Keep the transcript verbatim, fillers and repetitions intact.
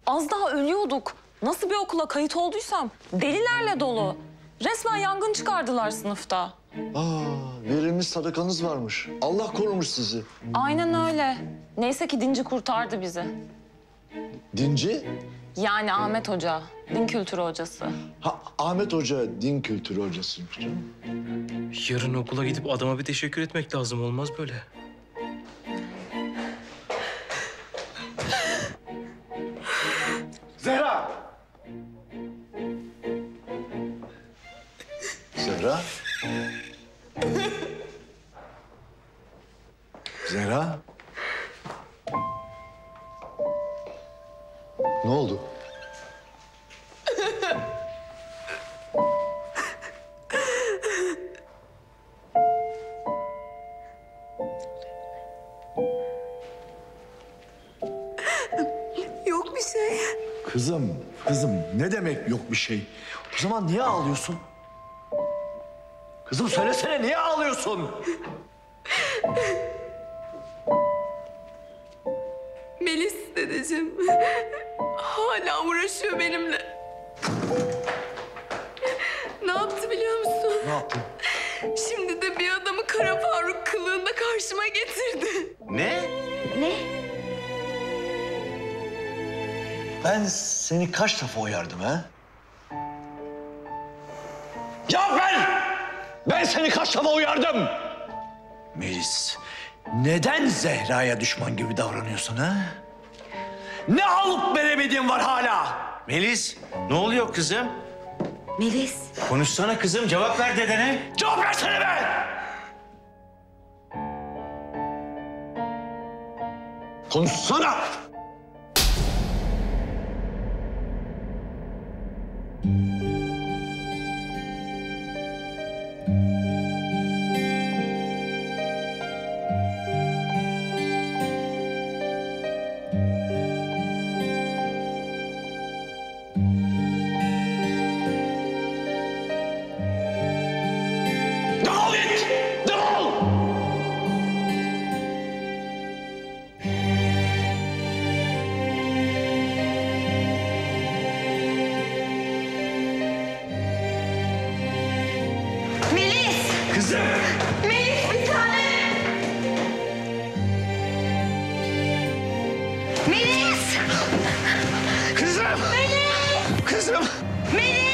Az daha ölüyorduk. Nasıl bir okula kayıt olduysam delilerle dolu. Resmen yangın çıkardılar sınıfta. Aa, verilmiş sadakanız varmış. Allah korumuş sizi. Aynen öyle. Neyse ki Dinci kurtardı bizi. Dinci? Yani Ahmet Hoca, din kültürü hocası. Ha, Ahmet Hoca din kültürü hocasıymış canım. Yarın okula gidip adama bir teşekkür etmek lazım. Olmaz böyle. Zehra! Zehra? Zehra? Ne oldu? Yok bir şey. Kızım, kızım ne demek yok bir şey? O zaman niye ağlıyorsun? Kızım söylesene niye ağlıyorsun? Melis dedeciğim hala uğraşıyor benimle. Ne yaptı biliyor musun? Ne yaptın? Şimdi de bir adamı Kara Faruk kılığında karşıma getirdi. Ne? Ne? Ben seni kaç defa uyardım ha? Ya ben! Ben seni kaç defa uyardım? Melis, neden Zehra'ya düşman gibi davranıyorsun ha? Ne alıp veremediğin var hala? Melis, ne oluyor kızım? Melis. Konuşsana kızım, cevap ver dedene. Cevap versene be! Konuşsana! Defol git! Defol! Melis! Kızım! Melis bir tane! Melis! Kızım! Melis! Kızım! Melis!